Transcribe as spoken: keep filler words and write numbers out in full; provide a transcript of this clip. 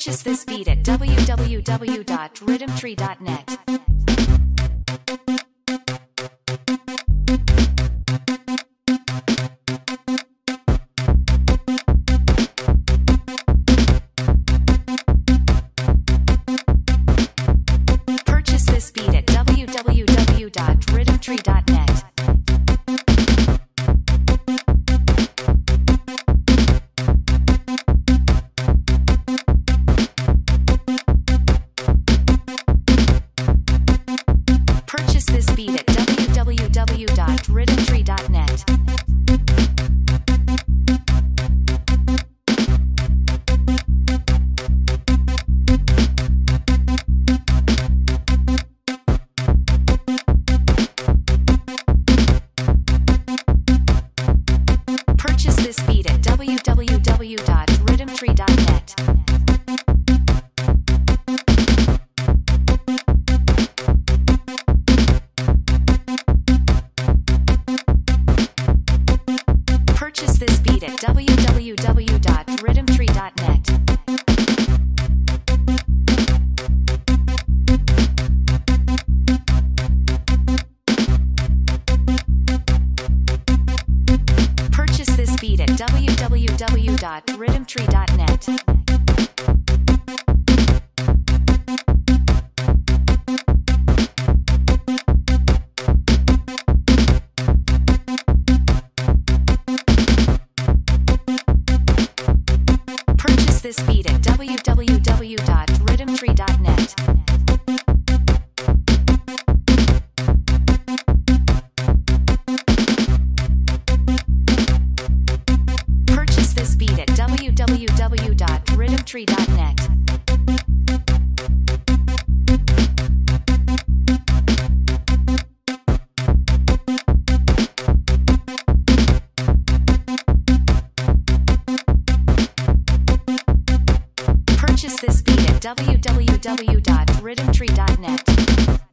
Purchase this beat at w w w dot riddimtree dot net. Purchase this beat at w w w dot riddimtree dot net. Purchase this beat at w w w dot riddimtree dot net. Purchase this beat at w w w dot riddimtree dot net. Purchase this beat at w w w dot riddimtree dot net. Purchase this beat at w w w dot riddimtree dot net. Purchase this beat at w w w dot riddimtree dot net. Purchase this beat at w w w dot riddimtree dot net. Purchase this beat at w w w dot riddimtree dot net.